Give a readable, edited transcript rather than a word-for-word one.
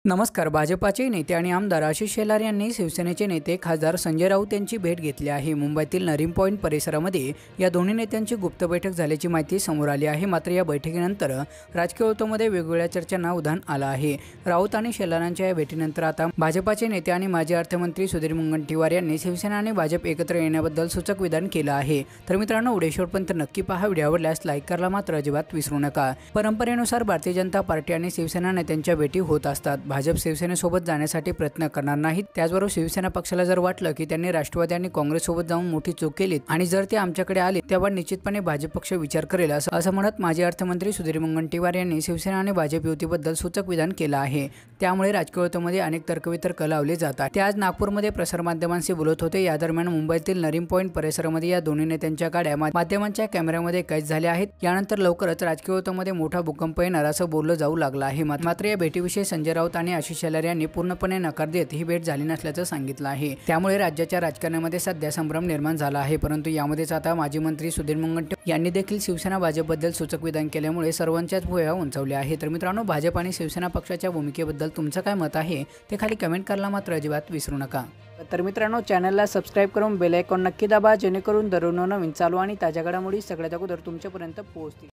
नमस्कार. भाजपाचे नेते आणि आमदार आशिष शेलार यांनी शिवसेनेचे नेते खासदार संजय राऊत यांची भेट घेतली आहे. मुंबईतील नरीम पॉइंट परिसरामध्ये या दोन्ही नेत्यांची गुप्त बैठक झाल्याची माहिती समोर आली आहे. मात्र या बैठकीनंतर राजकीय वर्तुळामध्ये वेगवेगळ्या चर्चांना उधाण आलं आहे. राऊत आणि शेलारांच्या या भेटीनंतर आता भाजपाचे नेते आणि माजी अर्थमंत्री सुधीर मुनगंटीवार यांनी शिवसेना आणि भाजप एकत्र येण्याबद्दल सूचक विधान केलं आहे. तर मित्रांनो, व्हिडिओ शेवटपर्यंत नक्की पहा. व्हिडिओ आवडल्यास लाईक करायला मात्र अजिबात विसरू नका. परंपरेनुसार भारतीय जनता पार्टी आणि शिवसेना नेत्यांच्या भेटी होत असतात. भाजप शिवसेनेसोबत जाण्यासाठी प्रयत्न करणार नाहीत. त्याचबरोबर शिवसेना पक्षाला जर वाटलं की त्यांनी राष्ट्रवादी आणि काँग्रेससोबत जाऊन मोठी चूक केली आणि जर ते आमच्याकडे आले तेव्हा निश्चितपणे भाजप पक्ष विचार करेल असं म्हणत माजी अर्थमंत्री सुधीर मुनगंटीवार यांनी शिवसेना आणि भाजप युतीबद्दल सूचक विधान केलं आहे. त्यामुळे राजकीय वर्तुळामध्ये अनेक तर्कवितर्क लावले जातात. ते आज नागपूरमध्ये प्रसारमाध्यमांशी बोलत होते. या दरम्यान मुंबईतील नरीम पॉइंट परिसरामध्ये या दोन्ही नेत्यांच्या गाड्या माध्यमांच्या कॅमेऱ्यामध्ये कैद झाल्या आहेत. यानंतर लवकरच राजकीय वर्तुळामध्ये मोठा भूकंप येणार असं बोललं जाऊ लागलं आहे. मात्र या भेटीविषयी संजय राऊत आणि आशिष शेलार यांनी पूर्णपणे नकार देत ही भेट झाली नसल्याचं सांगितलं आहे. त्यामुळे राज्याच्या राजकारणामध्ये सध्या संभ्रम निर्माण झाला आहे. परंतु यामध्येच आता माजी मंत्री सुधीर मुनगंटीवार यांनी देखील शिवसेना भाजपबद्दल सूचक विधान केल्यामुळे सर्वांच्याच भुवया उंचावल्या आहेत. तर मित्रांनो, भाजप आणि शिवसेना पक्षाच्या भूमिकेबद्दल तुमचं काय मत आहे ते खाली कमेंट करायला मात्र अजिबात विसरू नका. तर मित्रांनो, चॅनलला सबस्क्राईब करून बेल आयकॉन नक्की दाबा, जेणेकरून दररोज नवीन चालू आणि ताज्या घडामोडी सगळ्यात अगोदर तुमच्यापर्यंत पोहोचतील.